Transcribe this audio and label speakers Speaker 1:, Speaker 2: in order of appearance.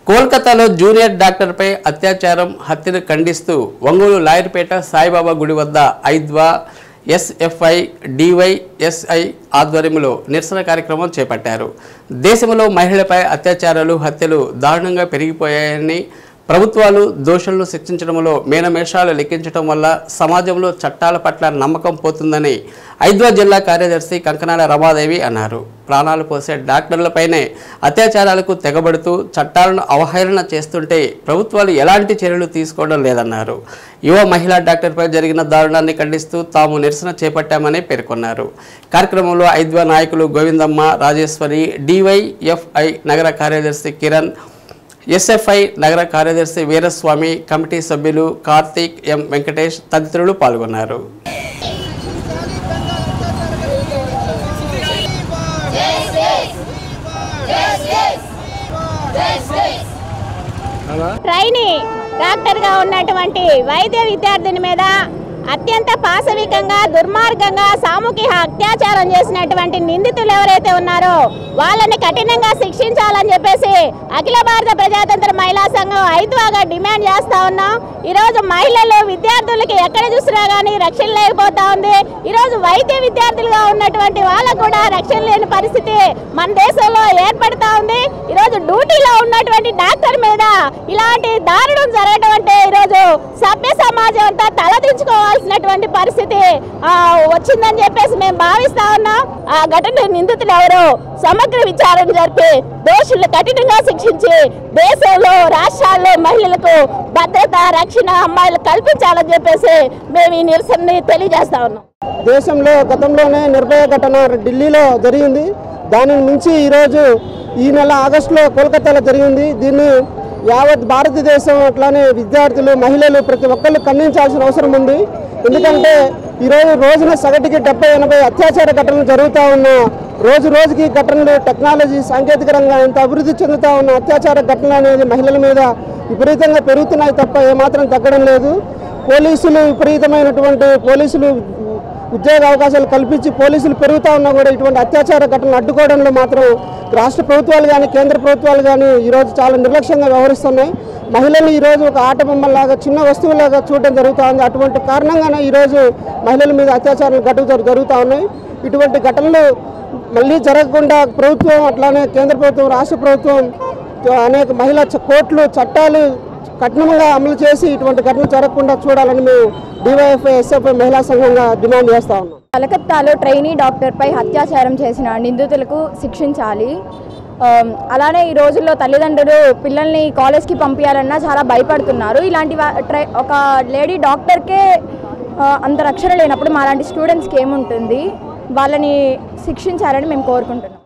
Speaker 1: కోల్కతాలో జూనియర్ డాక్టర్పై అత్యాచారం హత్యను ఖండిస్తూ ఒంగోలు లాయర్పేట సాయిబాబా గుడి వద్ద ఐద్వా ఎస్ఎఫ్ఐ డివైఎస్ఐ ఆధ్వర్యంలో నిరసన కార్యక్రమం చేపట్టారు. దేశంలో మహిళలపై అత్యాచారాలు హత్యలు దారుణంగా పెరిగిపోయాయని, ప్రభుత్వాలు దోషులను శిక్షించడంలో మేనమేషాలు లెక్కించడం వల్ల సమాజంలో చట్టాల పట్ల నమ్మకం పోతుందని ఐద్వా జిల్లా కార్యదర్శి కంకనాల రమాదేవి అన్నారు. ప్రాణాలు పోసే డాక్టర్లపైనే అత్యాచారాలకు తెగబడుతూ చట్టాలను అవహేళన చేస్తుంటే ప్రభుత్వాలు ఎలాంటి చర్యలు తీసుకోవడం లేదన్నారు. యువ మహిళా డాక్టర్పై జరిగిన దారుణాన్ని ఖండిస్తూ తాము నిరసన చేపట్టామని పేర్కొన్నారు. కార్యక్రమంలో ఐద్వా నాయకులు గోవిందమ్మ, రాజేశ్వరి, డివైఎఫ్ఐ నగర కార్యదర్శి కిరణ్, ఎస్ఎఫ్ఐ నగర కార్యదర్శి వీరస్వామి, కమిటీ సభ్యులు కార్తీక్, ఎం వెంకటేష్ తదితరులు పాల్గొన్నారు.
Speaker 2: ట్రైనీ డాక్టర్గా ఉన్నటువంటి వైద్య విద్యార్థిని మీద అత్యంత పాశవికంగా దుర్మార్గంగా సామూహిక అత్యాచారం చేసినటువంటి నిందితులు ఎవరైతే ఉన్నారో వాళ్ళని కఠినంగా శిక్షించాలని చెప్పేసి అఖిల భారత ప్రజాతంత్ర మహిళా సంఘం ఐద్వాగా డిమాండ్ చేస్తా ఉన్నాం. ఈరోజు మహిళలు విద్యార్థులకి ఎక్కడ చూసినా కానీ రక్షణ లేకపోతా ఉంది. ఈరోజు వైద్య విద్యార్థులుగా ఉన్నటువంటి వాళ్ళకు కూడా రక్షణ లేని పరిస్థితి మన దేశంలో ఏర్పడుతూ ఉంది. ఈరోజు డ్యూటీలో ఉన్నటువంటి డాక్టర్ మీద ఇలాంటి దారుణం జరగడం అంటే ఈరోజు సభ్య సమాజం అంతా తలదించుకోవాల్సినటువంటి పరిస్థితి వచ్చిందని చెప్పేసి మేము భావిస్తా ఉన్నాం. ఆ ఘటన నిందితులు ఎవరు సమగ్ర విచారణ జరిపి దోషులను కఠినంగా శిక్షించి దేశంలో రాష్ట్రాల్లో మహిళలకు భద్రత, రక్షణ, అమ్మాయిలు కల్పించాలని చెప్పేసి మేము ఈ నిరసనని తెలియజేస్తా ఉన్నాం.
Speaker 3: దేశంలో గతంలోనే నిర్భయ ఘటన ఢిల్లీలో జరిగింది. దానిని మించి ఈరోజు ఈ నెల ఆగస్టులో కోల్కతాలో జరిగింది. దీన్ని యావత్ భారతదేశం అట్లానే విద్యార్థులు, మహిళలు ప్రతి ఒక్కళ్ళు ఖండించాల్సిన అవసరం ఉంది. ఎందుకంటే ఈరోజు రోజున సగటుకి 70-80 అత్యాచార ఘటనలు జరుగుతూ ఉన్న రోజు రోజుకి ఘటనలు, టెక్నాలజీ, సాంకేతిక రంగం ఎంత అభివృద్ధి చెందుతూ ఉన్న అత్యాచార ఘటనలు అనేది మహిళల మీద విపరీతంగా పెరుగుతున్నాయి తప్ప ఏమాత్రం తగ్గడం లేదు. పోలీసులు విపరీతమైనటువంటి ఉద్యోగ అవకాశాలు కల్పించి పోలీసులు పెరుగుతూ ఉన్నా కూడా ఇటువంటి అత్యాచార ఘటనలు అడ్డుకోవడంలో మాత్రం రాష్ట్ర ప్రభుత్వాలు కానీ కేంద్ర ప్రభుత్వాలు కానీ ఈరోజు చాలా నిర్లక్ష్యంగా వ్యవహరిస్తున్నాయి. మహిళలు ఈరోజు ఒక ఆట బొమ్మలాగా, చిన్న వస్తువులాగా చూడడం జరుగుతూ ఉంది. అటువంటి కారణంగానే ఈరోజు మహిళల మీద అత్యాచారాలు జరుగుతూ ఉన్నాయి. ఇటువంటి ఘటనలు మళ్ళీ జరగకుండా ప్రభుత్వం అట్లానే కేంద్ర ప్రభుత్వం, రాష్ట్ర ప్రభుత్వం అనేక మహిళా కోర్టులు, చట్టాలు కఠినంగా అమలు చేసి ఇటువంటి ఘటనలు జరగకుండా చూడాలని మేము డివైఎఫ్ఐ, ఎస్ఎఫ్ఐ మహిళా సంఘంగా డిమాండ్ చేస్తా ఉన్నాం.
Speaker 4: కలకత్తాలో ట్రైనీ డాక్టర్పై అత్యాచారం చేసిన నిందితులకు శిక్షించాలి. అలానే ఈ రోజుల్లో తల్లిదండ్రులు పిల్లల్ని కాలేజ్కి పంపించాలన్నా చాలా భయపడుతున్నారు. ఇలాంటి ఒక లేడీ డాక్టర్కే అంత రక్షణ లేనప్పుడు మా లాంటి స్టూడెంట్స్కి ఏముంటుంది? వాళ్ళని శిక్షించాలని మేము కోరుకుంటున్నాం.